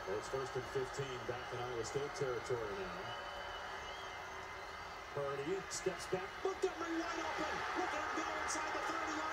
Well, it's 1st and 15 back in Iowa State territory now. Purdy steps back. Montgomery wide open. Look at him go inside the 30.